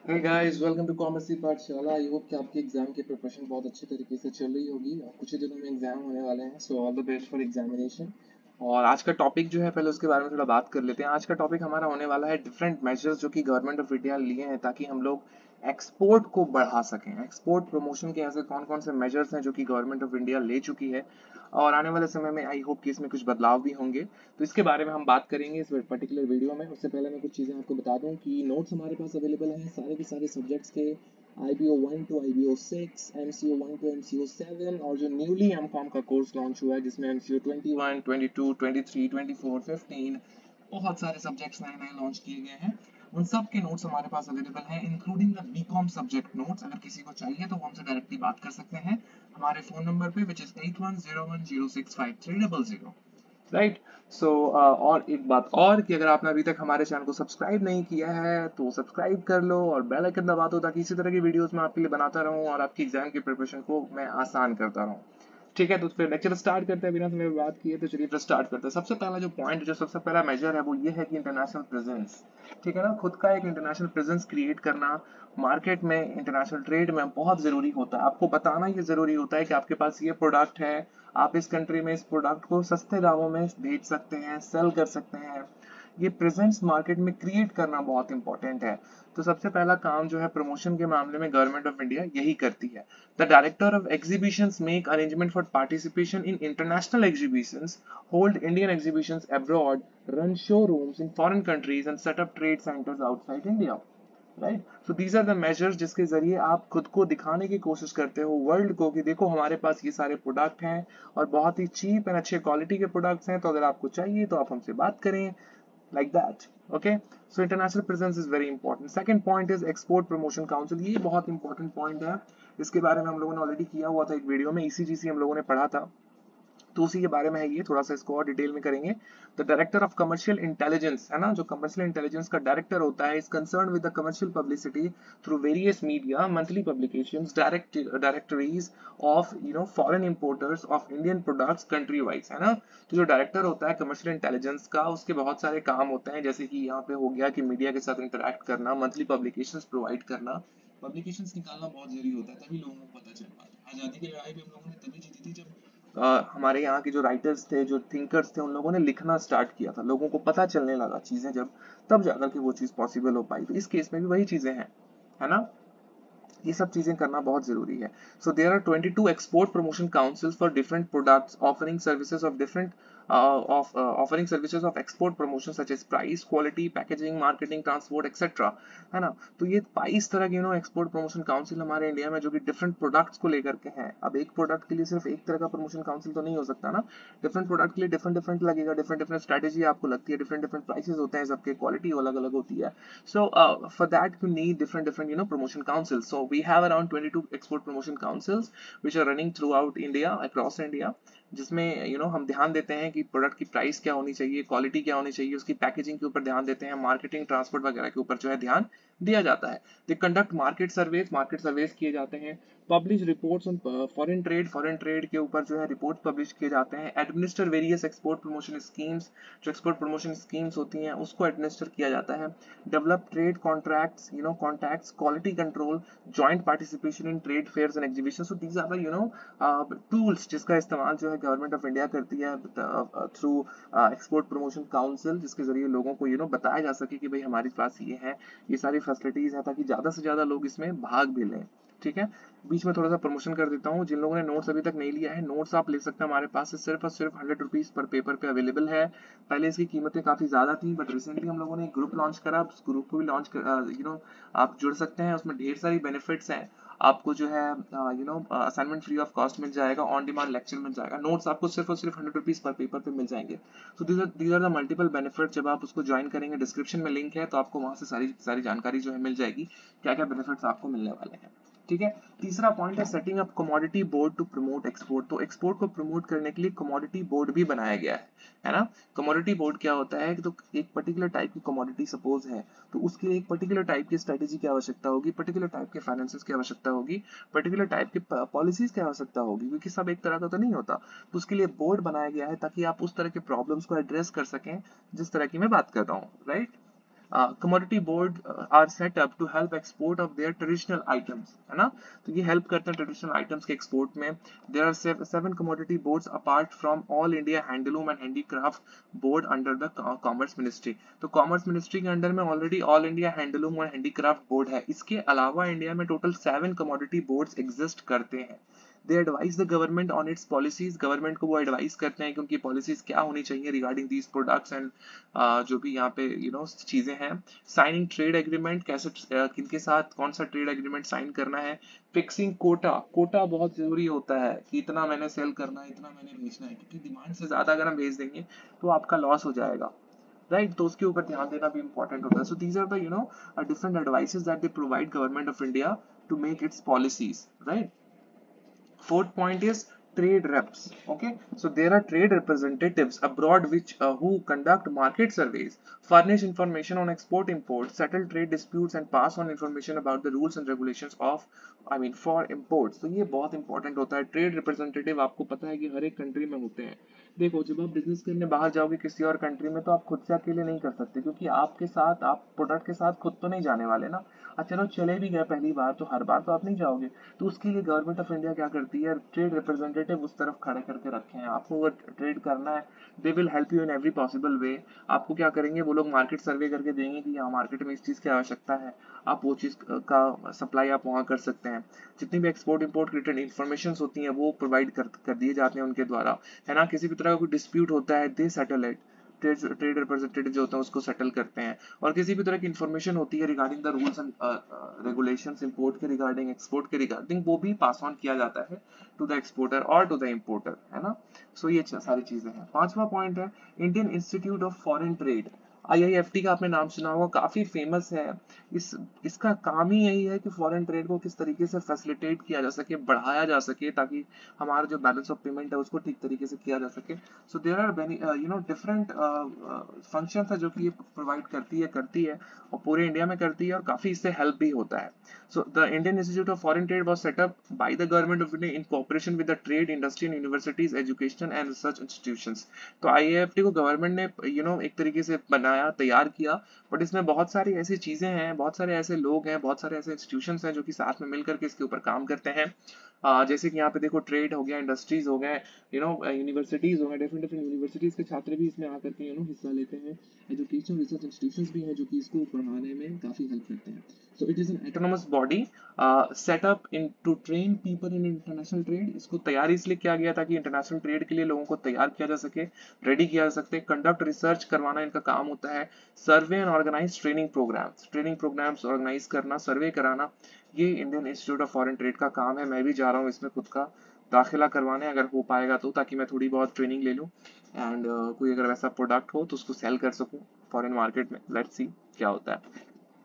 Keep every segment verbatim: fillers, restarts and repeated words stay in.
Hey guys, welcome to कॉमर्सी पाठशाला। I hope कि आपकी एग्जाम की प्रिपरेशन बहुत अच्छे तरीके से चल रही होगी और कुछ ही दिनों में एग्जाम होने वाले हैं, so all the best for examination. और आज का टॉपिक जो है, पहले उसके बारे में थोड़ा बात कर लेते हैं। आज का टॉपिक हमारा होने वाला है डिफरेंट मेजर्स जो कि गवर्नमेंट ऑफ इंडिया लिए हैं ताकि हम लोग एक्सपोर्ट को बढ़ा सकें। एक्सपोर्ट प्रमोशन के ऐसे कौन कौन से मेजर्स हैं जो कि गवर्नमेंट ऑफ इंडिया ले चुकी है और आने वाले समय में आई होप कि इसमें कुछ बदलाव भी होंगे। तो इसके बारे में हम बात करेंगे इस पर्टिकुलर वीडियो में। उससे पहले मैं कुछ चीज़ें आपको बता दूं कि नोट्स हमारे पास अवेलेबल हैं सारे के सारे सब्जेक्ट्स के, I B O one two I B O six, M C O one two M C O seven, और जो न्यूली एम कॉम का कोर्स लॉन्च हुआ है जिसमें M C O twenty one, twenty two, twenty three, twenty four, fifteen, बहुत सारे subjects नए नए लॉन्च किए गए हैं। उन सब के नोट्स हमारे पास अवेलेबल हैं, including the B com subject notes. अगर किसी को चाहिए तो वो हमसे डायरेक्टली बात कर सकते हैं हमारे फोन नंबर पे, which is eight one zero one zero six five three double zero. Right. So और एक बात और कि अगर आपने अभी तक हमारे चैनल को सब्सक्राइब नहीं किया है तो सब्सक्राइब कर लो और बेल आइकन दबा दो ताकि इसी तरह की वीडियोस मैं आपके लिए बनाता रहूं और आपकी एग्जाम की प्रिपरेशन को मैं आसान करता रहूं। ठीक है, तो फिर लेक्चर स्टार्ट करते हैं बिना समय बात किए। तो चलिए फिर स्टार्ट करते हैं। सबसे पहला जो पॉइंट, जो सबसे पहला मेजर है वो ये है कि इंटरनेशनल प्रेजेंस। ठीक है ना, खुद का एक इंटरनेशनल प्रेजेंस क्रिएट करना मार्केट में, इंटरनेशनल ट्रेड में बहुत जरूरी होता है। आपको बताना ये जरूरी होता है कि आपके पास ये प्रोडक्ट है, आप इस कंट्री में इस प्रोडक्ट को सस्ते दामों में बेच सकते हैं, सेल कर सकते हैं। ये प्रेजेंस मार्केट में क्रिएट करना बहुत इंपॉर्टेंट है। तो सबसे पहला काम जो है प्रमोशन के मामले में गवर्नमेंट ऑफ इंडिया यही करती है। The director of exhibitions make arrangement for participation in international exhibitions, hold Indian exhibitions abroad, run showrooms in foreign countries and set up trade centres outside India. Right. So these are the measures जिसके जरिए आप खुद को दिखाने की कोशिश करते हो वर्ल्ड को कि देखो हमारे पास ये सारे प्रोडक्ट हैं और बहुत ही चीप एंड अच्छे क्वालिटी के प्रोडक्ट्स हैं, तो अगर आपको चाहिए तो आप हमसे बात करें, like that. Okay, so international presence is very important. Second point is export promotion council. ये बहुत important point है, इसके बारे में हम लोगों ने ऑलरेडी किया हुआ था एक वीडियो में, ईसीजीसी हम लोगों ने पढ़ा था, तो उसी के बारे में है ये। थोड़ा सा इसको और डिटेल में करेंगे। The director of commercial intelligence है ना, जो कमर्शियल इंटेलिजेंस का डायरेक्टर होता है, is concern with the commercial publicity through various media, monthly publications, direct directories of you know foreign importers of Indian products country wise, है ना। तो जो डायरेक्टर होता है कमर्शियल इंटेलिजेंस का, उसके बहुत सारे काम होते हैं, जैसे कि यहाँ पे हो गया कि मीडिया के साथ इंटरेक्ट करना, मंथली पब्लिकेशंस प्रोवाइड करना। पब्लिकेशंस निकालना बहुत जरूरी होता है, तभी लोगों को पता चल पाता है। आजादी की लड़ाई भी हम लोगों ने तभी जीती थी जब अ, हमारे यहाँ के जो राइटर्स थे, जो थिंकर्स थे, उन लोगों ने लिखना स्टार्ट किया था, लोगों को पता चलने लगा चीजें जब, तब जाकर के वो चीज पॉसिबल हो पाई। तो इस केस में भी वही चीजें हैं, है ना। ये सब चीजें करना बहुत जरूरी है। So there are twenty two export promotion councils for different products offering services of different of offering services of export promotion such as price, quality, packaging, marketing, transport etcetera, है ना। तो ये बाईस तरह के you know export promotion council हमारे India में जो कि डिफरेंट प्रोडक्ट्स को लेकर के हैं। अब एक प्रोडक्ट के लिए सिर्फ एक तरह का प्रमोशन काउंसिल तो नहीं हो सकता ना, डिफरेंट प्रोडक्ट के लिए डिफरेंट डिफरेंट लगेगा, डिफरेंट डिफरेंट स्ट्रेटेजी आपको लगती है, डिफरेंट डिफरेंट प्राइसेस होते हैं, सबके क्वालिटी अलग अलग होती है। So uh, for that you need different different you know promotion councils. So we have around twenty-two export promotion councils which are running throughout India, across India, जिसमें you know हम ध्यान देते हैं कि प्रोडक्ट की प्राइस क्या होनी चाहिए, क्वालिटी क्या होनी चाहिए, उसकी पैकेजिंग के ऊपर ध्यान देते हैं, मार्केटिंग, ट्रांसपोर्ट वगैरह के ऊपर जो है ध्यान दिया जाता है। They conduct market surveys, market surveys किए जाते हैं। Publish reports on foreign trade, foreign trade के ऊपर जो है रिपोर्ट पब्लिश किए जाते हैं। Administer various export promotion schemes, जो एक्सपोर्ट प्रमोशन स्कीम्स होती हैं उसको एडमिनिस्टर किया जाता है। Develop trade contracts, you know contacts, quality control, joint participation in trade fairs and exhibition. So these are the you know tools जिसका इस्तेमाल जो है गवर्नमेंट ऑफ इंडिया करती है थ्रू एक्सपोर्ट प्रमोशन काउंसिल, जिसके जरिए लोगों को यू नो बताया जा सके कि भाई हमारे पास ये है, ये सारी फैसिलिटीज है, ताकि ज्यादा से ज्यादा लोग इसमें भाग भी लें। ठीक है, बीच में थोड़ा सा प्रमोशन कर देता हूँ, जिन लोगों ने नोट्स अभी तक नहीं लिया है, नोट्स आप ले सकते हैं हमारे पास से, सिर्फ और सिर्फ हंड्रेड रुपीज पर पेपर पे अवेलेबल है। पहले इसकी कीमतें काफी ज्यादा थी, बट रिसेंटली हम लोगों ने एक ग्रुप लॉन्च करा, उस ग्रुप को भी लॉन्च कर यू नो आप जुड़ सकते हैं, उसमें ढेर सारी बेनिफिट्स हैं। आपको जो है you know assignment free of cost मिल जाएगा, ऑन डिमांड लेक्चर मिल जाएगा, नोट्स आपको सिर्फ और सिर्फ हंड्रेड रुपीज पर पेपर पे मिल जाएंगे। So these are these are the multiple benefit. जब आप उसको ज्वाइन करेंगे, डिस्क्रिप्शन में लिंक है, तो आपको वहां से सारी सारी जानकारी जो है मिल जाएगी, क्या क्या बेनिफिट्स आपको मिलने वाले हैं। ठीक है, तीसरा पॉइंट है setting up commodity board to promote export. तो एक्सपोर्ट को प्रमोट करने के लिए कमोडिटी बोर्ड भी बनाया गया है, है ना। कमोडिटी बोर्ड क्या होता है कि तो एक पर्टिकुलर टाइप की कमोडिटी सपोज है, तो उसके लिए एक पर्टिकुलर टाइप की स्ट्रेटेजी की आवश्यकता होगी, पर्टिकुलर टाइप के फाइनेंसेस की आवश्यकता होगी, पर्टिकुलर टाइप की पॉलिसीज की आवश्यकता होगी, क्योंकि सब एक तरह का तो नहीं होता। तो उसके लिए बोर्ड बनाया गया है ताकि आप उस तरह के प्रॉब्लम्स को एड्रेस कर सकें जिस तरह की मैं बात कर रहा हूँ, right. Commodity board are set up to help export of their traditional items, है ना, तो ये हेल्प करते हैं ट्रेडिशनल आइटम्स के एक्सपोर्ट में। There are seven commodity boards apart from all India handloom and handicraft board under the commerce ministry. तो commerce ministry के अंडर में ऑलरेडी ऑल इंडिया हैंडलूम और हैंडीक्राफ्ट बोर्ड है। इसके अलावा इंडिया में total seven commodity boards exist करते हैं। They advise the government on its policies, government को वो एडवाइस करते हैं कि उनकी पॉलिसीज क्या होनी चाहिए रिगार्डिंग दीज प्रोडक्ट्स एंड जो भी यहाँ पे यू नो चीजें हैं। साइनिंग ट्रेड एग्रीमेंट, कैसे uh, किनके साथ कौन सा ट्रेड एग्रीमेंट साइन करना है। फिक्सिंग कोटा, कोटा बहुत जरूरी होता है कि इतना मैंने सेल करना है, इतना मैंने बेचना है, क्योंकि डिमांड से ज्यादा अगर हम भेज देंगे तो आपका लॉस हो जाएगा, राइट right? तो उसके ऊपर ध्यान देना भी इंपॉर्टेंट होता है। So these are the you know different advices that they provide government of India to make its policies, right. Fourth point is trade reps. Okay, so there are trade representatives abroad which uh, who conduct market surveys, furnish information on export import, settle trade disputes and pass on information about the rules and regulations of I mean for imports. तो ये बहुत important होता है। Trade representative आपको पता है कि हर एक कंट्री में होते हैं। देखो, जब आप बिजनेस करने बाहर जाओगे किसी और कंट्री में, तो आप खुद से अकेले नहीं कर सकते, क्योंकि आपके साथ आप प्रोडक्ट के साथ खुद तो नहीं जाने वाले ना। अच्छा, चलो चले भी गए पहली बार, तो हर बार तो आप नहीं जाओगे। तो उसके लिए गवर्नमेंट ऑफ इंडिया क्या करती है, ट्रेड रिप्रेजेंटेटिव उस तरफ खड़े करके रखे हैं। आपको अगर ट्रेड करना है, they will help you in every possible way. आपको क्या करेंगे, वो लोग मार्केट सर्वे करके देंगे कि यहाँ मार्केट में इस चीज़ की आवश्यकता है, आप वो चीज़ का सप्लाई आप वहाँ कर सकते हैं। जितनी भी एक्सपोर्ट इंपोर्ट रिलेटेड इन्फॉर्मेशन होती हैं वो प्रोवाइड कर, कर दिए जाते हैं उनके द्वारा, है ना। किसी भी तरह का कोई डिस्प्यूट होता है, they settle it, trade representative जो होते हैं उसको सेटल करते हैं। और किसी भी तरह की इन्फॉर्मेशन होती है regarding the rules and regulations import के रिगार्डिंग, एक्सपोर्ट के रिगार्डिंग, वो भी पास ऑन किया जाता है टू द एक्सपोर्टर और टू द इंपोर्टर, है ना। सो so, ये सारी चीजें हैं। पांचवा पॉइंट है Indian institute of foreign trade, I I F T का आपने नाम सुना होगा, काफी फेमस है। इस इसका काम ही यही है कि फॉरेन ट्रेड को किस तरीके से फैसिलिटेट किया जा सके, बढ़ाया जा सके, ताकि हमारा जो बैलेंस ऑफ पेमेंट है उसको ठीक तरीके से किया जा सके। So there are you know different functions है जो कि ये प्रोवाइड करती है करती है और पूरे इंडिया में करती है, और काफी इससे हेल्प भी होता है। So the Indian institute of foreign trade was set up by the government of India in cooperation with the trade industry and universities education and research institutions. तो आई ए एफ टी को गवर्नमेंट ने you you know know, एक तरीके से बनाया, तैयार किया, बट इसमें बहुत सारी ऐसी चीजें हैं, बहुत सारे ऐसे लोग हैं, बहुत सारे ऐसे इंस्टीट्यूशंस हैं जो कि साथ में मिलकर के इसके ऊपर काम करते हैं। uh, जैसे कि यहाँ पे देखो, ट्रेड हो गया, इंडस्ट्रीज हो गए, यू नो यूनिवर्सिटीज हो गए, डिफरेंट डिफरेंट यूनिवर्सिटीज के छात्र भी इसमें आकर के यू नो हिस्सा लेते हैं। एजुकेशन रिसर्च इंस्टीट्यूशंस भी हैं जो कि इसको पढ़ाने में काफी हेल्प करते हैं। So it is an autonomous body set up in to train people in international trade. इसको तैयार इसलिए किया गया था कि इंटरनेशनल ट्रेड के लिए लोगों को तैयार किया जा सके, रेडी किया जा सकते। कंडक्ट रिसर्च करवाना इनका काम होता है। Survey and organise training programmes, training programmes organise करना, सर्वे कराना, ये Indian institute of foreign trade का काम है। मैं भी जा रहा हूँ इसमें खुद का दाखिला करवाने, अगर हो पाएगा तो, ताकि मैं थोड़ी बहुत ट्रेनिंग ले लूँ एंड uh, कोई अगर वैसा प्रोडक्ट हो तो उसको सेल कर सकूँ फॉरेन मार्केट में। लेट्स सी क्या होता है।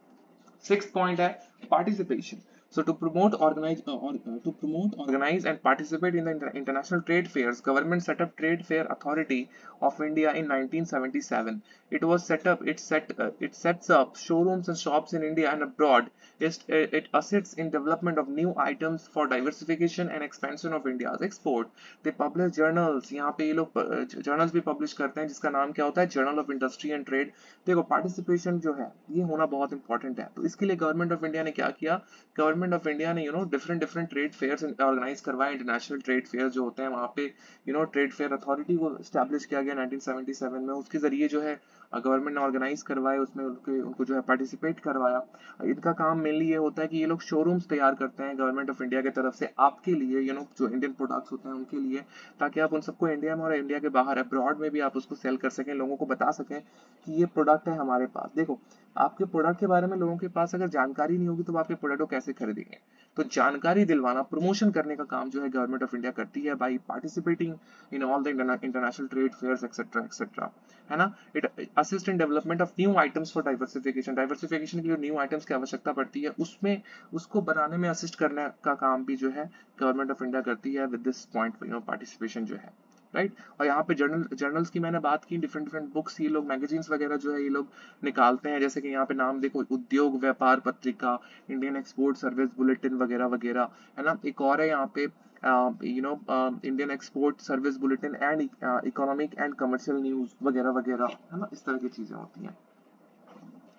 सिक्स्थ पॉइंट है participation. So to promote, organize, uh, or, uh, to promote, organize, and participate in the inter international trade fairs, government set up Trade Fair Authority of India in nineteen seventy-seven. It was set up. It set. Uh, it sets up showrooms and shops in India and abroad. It, it assists in development of new items for diversification and expansion of India's export. They publish journals. यहाँ पे ये लोग journals भी publish करते हैं, जिसका नाम क्या होता है, Journal of Industry and Trade. देखो, participation जो है ये होना बहुत important है। तो इसके लिए गवर्नमेंट ऑफ इंडिया ने क्या किया, गवर्नमेंट ऑफ इंडिया ने you know different different trade fairs organise करवाए। इंटरनेशनल ट्रेड फेयर जो होते हैं, वहां पे you know trade fair authority को स्टैब्लिश किया गया नाइनटीन सेवेंटी सेवन में। उसके जरिए जो है गवर्नमेंट ने ऑर्गेनाइज करवाए, उसमें उनके उनको जो है पार्टिसिपेट करवाया। इनका काम मेनली ये होता है कि ये लोग शोरूम्स तैयार करते हैं गवर्नमेंट ऑफ इंडिया की तरफ से आपके लिए, यू नो जो इंडियन प्रोडक्ट्स होते हैं उनके लिए, ताकि आप उन सबको इंडिया में और इंडिया के बाहर अब्रॉड में भी आप उसको सेल कर सकें, लोगों को बता सकें कि ये प्रोडक्ट है हमारे पास। देखो, आपके प्रोडक्ट के बारे में लोगों के पास अगर जानकारी नहीं होगी तो आपके प्रोडक्ट को कैसे खरीदेंगे। तो जानकारी दिलवाना, प्रमोशन करने का काम जो है गवर्नमेंट ऑफ इंडिया करती है by participating in all the international trade fairs etcetera etcetera, है ना। It assist in development of new items for diversification. Diversification के लिए न्यू आइटम्स की आवश्यकता पड़ती है, उसमें उसको बनाने में असिस्ट करने का काम भी जो है गवर्नमेंट ऑफ इंडिया करती है with this point, you know participation जो है, राइट right? और यहाँ पे जर्नल जर्नल्स की मैंने बात की, डिफरेंट डिफरेंट बुक्स ये लोग, मैगजीन्स वगैरह जो है ये लोग निकालते हैं। जैसे कि यहाँ पे नाम देखो, उद्योग व्यापार पत्रिका, इंडियन एक्सपोर्ट सर्विस बुलेटिन वगैरह वगैरह, है ना। एक और है यहाँ पे you know Indian export service bulletin and economic and commercial news वगैरह वगैरह, है ना। इस तरह की चीजें होती हैं।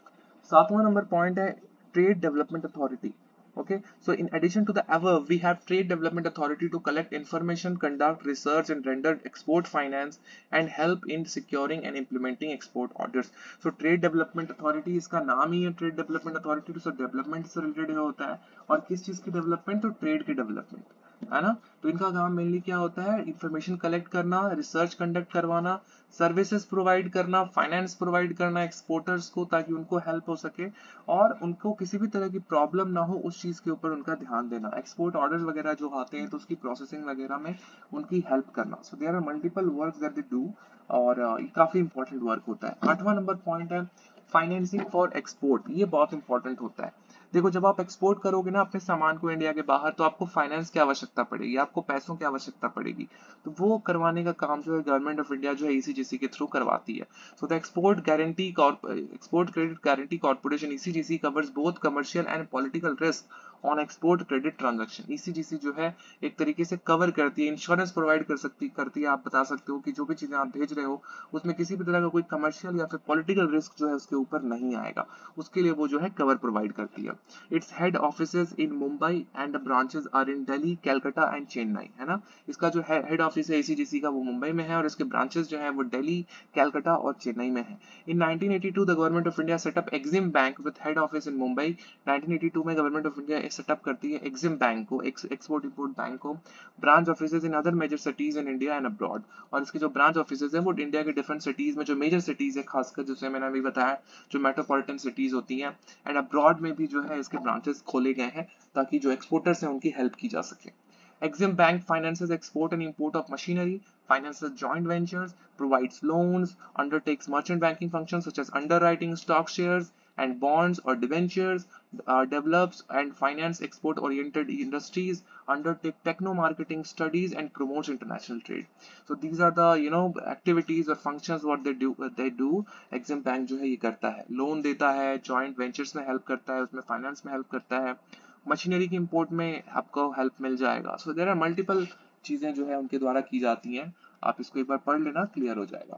सातवां नंबर पॉइंट है trade development authority. Okay, so in addition to the above, we have Trade Development Authority to collect information, conduct research, and render export finance, and help in securing and implementing export orders. So Trade Development Authority, इसका नाम ही है Trade Development Authority, तो so development से related होता है. और किस चीज की development? तो trade की development, है ना. तो इनका काम मेनली क्या होता है? इंफॉर्मेशन कलेक्ट करना, रिसर्च कंडक्ट करवाना, सर्विसेज प्रोवाइड करना, फाइनेंस प्रोवाइड करना एक्सपोर्टर्स को, ताकि उनको हेल्प हो सके और उनको किसी भी तरह की प्रॉब्लम ना हो, उस चीज के ऊपर उनका ध्यान देना. एक्सपोर्ट ऑर्डर्स वगैरह जो आते हैं तो उसकी प्रोसेसिंग वगैरह में उनकी हेल्प करना. So there are multiple work that they do, और ये काफी इंपॉर्टेंट वर्क होता है. आठवां नंबर पॉइंट है फाइनेंसिंग फॉर एक्सपोर्ट. ये बहुत इंपॉर्टेंट होता है. देखो, जब आप एक्सपोर्ट करोगे ना अपने सामान को इंडिया के बाहर, तो आपको फाइनेंस की आवश्यकता पड़ेगी, आपको पैसों की आवश्यकता पड़ेगी. तो वो करवाने का काम जो है गवर्नमेंट ऑफ इंडिया जो है ईसीजीसी के थ्रू करवाती है. So the export guarantee export credit guarantee corporation ECGC covers both commercial and political risk on export credit transaction. ECGC जो है एक तरीके से कवर करती है, इंश्योरेंस प्रोवाइड कर सकती करती है. आप बता सकते हो कि जो भी चीजें आप भेज रहे हो उसमें किसी भी तरह का कोई कमर्शियल या फिर पॉलिटिकल रिस्क जो है उसके ऊपर नहीं आएगा. उसके लिए वो जो है कवर प्रोवाइड करती है. Its head offices in Mumbai and the branches are in Delhi, Calcutta and Chennai, है ना. इसका जो है हेड ऑफिस है ईसीजीसी का वो मुंबई में है, और इसके ब्रांचेस जो है वो दिल्ली, कैलकाटा और चेन्नई में है. In nineteen eighty two the government of India set up Exim bank with head office in Mumbai. Nineteen eighty two में गवर्नमेंट ऑफ इंडिया सेटअप करती है एक्सिम बैंक को, एक्सपोर्ट इंपोर्ट बैंक को. Branch offices in other major cities in India and abroad. और इसके जो branch offices है वो इंडिया के डिफरेंट सिटीज में, जो मेजर सिटीज है खासकर, जैसे मैंने अभी बताया जो मेट्रोपॉलिटन सिटीज होती हैं, एंड अब्रॉड में भी जो है इसके ब्रांचेस खोले गए हैं ताकि जो एक्सपोर्टर्स हैं उनकी हेल्प की जा सके. Exim Bank finances export and import of machinery, finances joint ventures, provides loans, undertakes merchant banking functions such as underwriting stock shares and bonds or debentures, uh, develops and finance export-oriented industries, undertake techno-marketing studies and promotes international trade. So these are the you know activities or functions what they do. Uh, they do. Exim Bank जो है ये करता है, loan देता है, joint ventures में help करता है, उसमें फाइनेंस में हेल्प करता है, मशीनरी की इंपोर्ट में आपको हेल्प मिल जाएगा. सो देयर आर मल्टीपल चीजें जो है उनके द्वारा की जाती हैं. आप इसको एक बार पढ़ लेना, क्लियर हो जाएगा.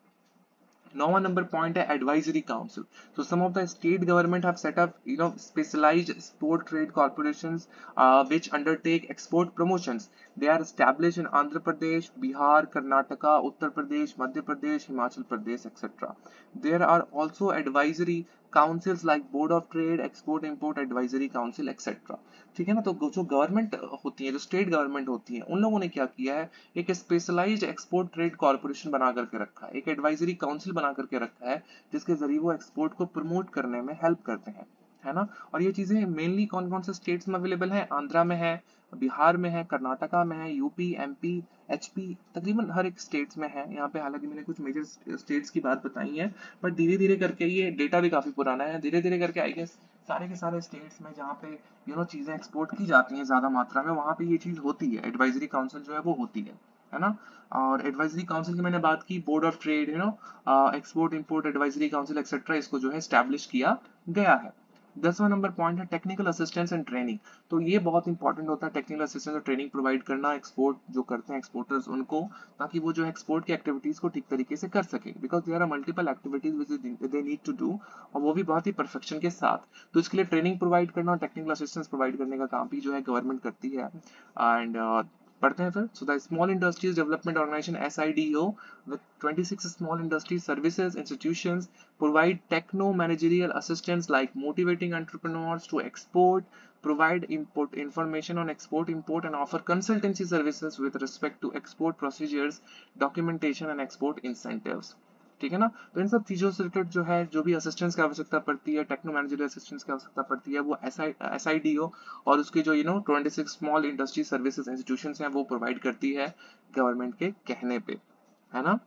नौवां नंबर पॉइंट है advisory council. So some of the state government have set up you know specialized export trade corporations uh, which undertake export promotions. They are established in Andhra Pradesh, Bihar, Karnataka, Uttar Pradesh, Madhya Pradesh, Himachal Pradesh, et cetera. There are also advisory councils like Board of Trade, Export Import Advisory Council, et cetera. ठीक है ना. तो जो government होती है, जो state government होती है, उन लोगों ने क्या किया है, एक स्पेशलाइज्ड एक्सपोर्ट ट्रेड कॉर्पोरेशन बना करके रखा है, एक एडवाइजरी काउंसिल बना करके रखा है, जिसके जरिए वो एक्सपोर्ट को प्रमोट करने में हेल्प करते हैं, है ना. और ये चीजें मेनली कौन कौन से स्टेट्स में अवेलेबल है? आंध्रा में है, बिहार में है, कर्नाटका में है, यूपी, एमपी, एचपी, तकरीबन हर एक स्टेट्स में है. यहाँ पे हालांकि मैंने कुछ मेजर स्टेट्स की बात बताई है, बट धीरे धीरे करके ये डेटा भी काफी पुराना है, धीरे धीरे करके आई गेस सारे के सारे स्टेट्स में जहाँ पे यू नो चीजें एक्सपोर्ट की जाती हैं ज्यादा मात्रा में, वहां पे ये चीज होती है, एडवाइजरी काउंसिल जो है वो होती है है ना. और एडवाइजरी काउंसिल की मैंने बात की, board of trade, you know export import advisory council etcetera, इसको जो है एस्टैब्लिश किया गया है. दसवां नंबर पॉइंट है टेक्निकल असिस्टेंस एंड ट्रेनिंग. तो ये बहुत इंपॉर्टेंट होता है, टेक्निकल असिस्टेंस और ट्रेनिंग प्रोवाइड करना एक्सपोर्ट जो करते हैं एक्सपोर्टर्स उनको, ताकि वो जो एक्सपोर्ट की एक्टिविटीज को ठीक तरीके से कर सके. Because there are multiple activities which they need to do, और वो भी बहुत ही परफेक्शन के साथ. तो इसके लिए ट्रेनिंग प्रोवाइड करना और टेक्निकल असिस्टेंस प्रोवाइड करने का काम भी जो है गवर्नमेंट करती है. एंड पढ़ते हैं फिर. So the small industries development organisation S I D O with twenty-six small industry services institutions provide techno managerial assistance like motivating entrepreneurs to export, provide import information on export import and offer consultancy services with respect to export procedures, documentation and export incentives. ठीक है ना. तो इन सब चीजों से related जो है, जो भी असिस्टेंस की आवश्यकता पड़ती है, टेक्नो मैनेजरियल असिस्टेंस की आवश्यकता पड़ती है, वो एस आई डी ओ और उसके जो यू नो छब्बीस स्मॉल इंडस्ट्री सर्विसेज इंस्टीट्यूशंस हैं वो प्रोवाइड करती है गवर्नमेंट के कहने पे, है ना.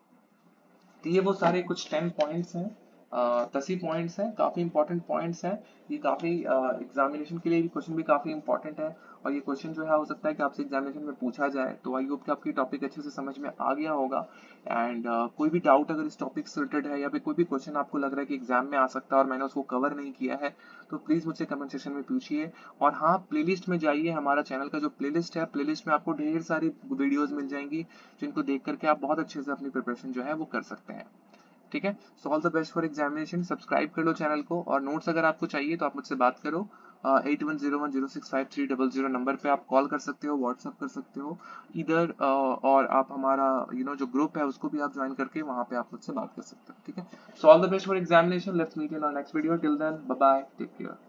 तो ये वो सारे कुछ टेन पॉइंट्स हैं, दस ही पॉइंट्स हैं, काफी इंपॉर्टेंट पॉइंट्स हैं. ये काफी एग्जामिनेशन के लिए भी क्वेश्चन भी काफी इंपॉर्टेंट है, और ये क्वेश्चन जो है हो सकता है कि आपसे एग्जामिनेशन में पूछा जाए. तो आई होप कि आपकी टॉपिक अच्छे से समझ में आ गया होगा. एंड uh, कोई भी डाउट अगर इस टॉपिक से रिलेटेड है, या फिर कोई भी क्वेश्चन आपको लग रहा है कि एग्जाम में आ सकता है और मैंने उसको कवर नहीं किया है, तो प्लीज मुझसे कमेंट सेक्शन में पूछिए. और हाँ, प्लेलिस्ट में जाइए, हमारा चैनल का जो प्लेलिस्ट है, प्लेलिस्ट में आपको ढेर सारी वीडियोज मिल जाएंगी जिनको देख करके आप बहुत अच्छे से अपनी प्रिपरेशन जो है वो कर सकते हैं. ठीक है। So all the best for examination, subscribe कर लो चैनल को, और नोट्स अगर आपको चाहिए तो आप मुझसे बात करो, eight one zero one zero six five three double zero number पे आप कॉल कर सकते हो, व्हाट्सअप कर सकते हो इधर, और आप हमारा यू you नो know, जो ग्रुप है उसको भी आप ज्वाइन करके वहां पे आप मुझसे बात कर सकते हो, ठीक है। So all the best for examination, let's meet in our next video, till then bye bye, take care.